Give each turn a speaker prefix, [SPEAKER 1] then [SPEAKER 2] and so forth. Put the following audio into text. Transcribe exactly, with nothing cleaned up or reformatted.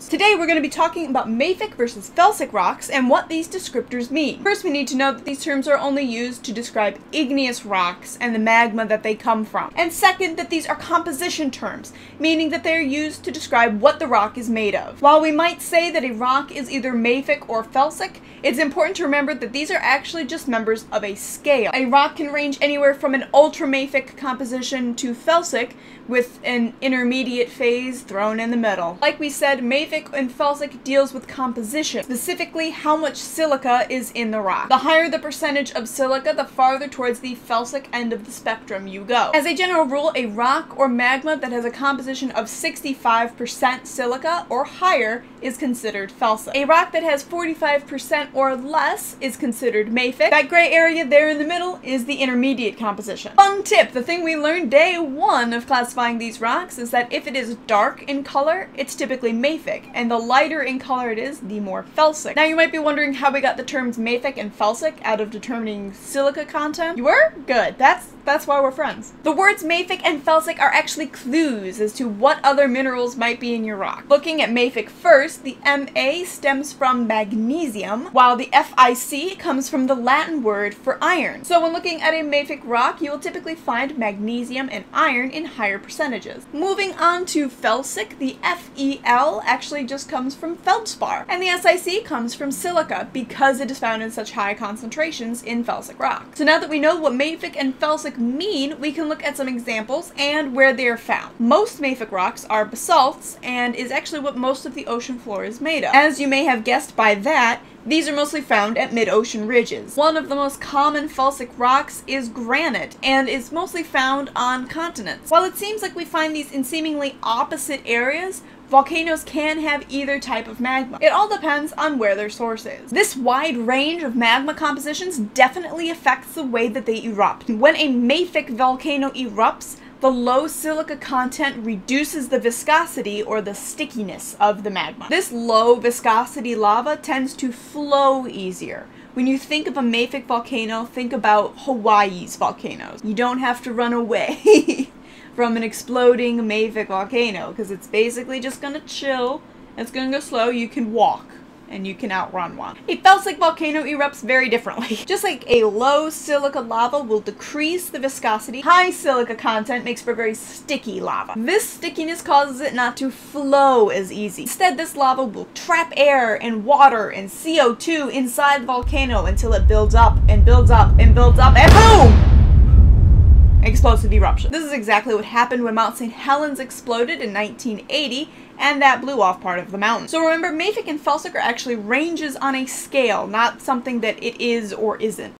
[SPEAKER 1] rocks. Today we're going to be talking about mafic versus felsic rocks and what these descriptors mean. First, we need to know that these terms are only used to describe igneous rocks and the magma that they come from. And second, that these are composition terms, meaning that they are used to describe what the rock is made of. While we might say that a rock is either mafic or felsic, it's important to remember that these are actually just members of a scale. A rock can range anywhere from an ultramafic composition to felsic, with an intermediate phase thrown in the middle. Like we said, mafic and felsic deals with composition, specifically how much silica is in the rock. The higher the percentage of silica, the farther towards the felsic end of the spectrum you go. As a general rule, a rock or magma that has a composition of sixty-five percent silica or higher is considered felsic. A rock that has forty-five percent or less is considered mafic. That gray area there in the middle is the intermediate composition. Fun tip, the thing we learned day one of classifying these rocks is that if it is dark in color, it's typically mafic, and the lighter in color it is, the more felsic. Now you might be wondering how we got the terms mafic and felsic out of determining silica content. You were? Good. That's That's why we're friends. The words mafic and felsic are actually clues as to what other minerals might be in your rock. Looking at mafic first, the M A stems from magnesium, while the F I C comes from the Latin word for iron. So when looking at a mafic rock, you will typically find magnesium and iron in higher percentages. Moving on to felsic, the F E L actually just comes from feldspar, and the S I C comes from silica because it is found in such high concentrations in felsic rock. So now that we know what mafic and felsic mean, we can look at some examples and where they are found. Most mafic rocks are basalts, and is actually what most of the ocean floor is made of. As you may have guessed by that, these are mostly found at mid-ocean ridges. One of the most common felsic rocks is granite, and is mostly found on continents. While it seems like we find these in seemingly opposite areas, volcanoes can have either type of magma. It all depends on where their source is. This wide range of magma compositions definitely affects the way that they erupt. When a mafic volcano erupts, the low silica content reduces the viscosity or the stickiness of the magma. This low viscosity lava tends to flow easier. When you think of a mafic volcano, think about Hawaii's volcanoes. You don't have to run away from an exploding mafic volcano, because it's basically just gonna chill, it's gonna go slow, you can walk, and you can outrun one. A felsic volcano erupts very differently. Just like a low silica lava will decrease the viscosity, high silica content makes for very sticky lava. This stickiness causes it not to flow as easy. Instead, this lava will trap air and water and C O two inside the volcano until it builds up and builds up and builds up, and boom! Explosive eruption. This is exactly what happened when Mount Saint Helens exploded in nineteen eighty, and that blew off part of the mountain. So remember, mafic and felsic are actually ranges on a scale, not something that it is or isn't.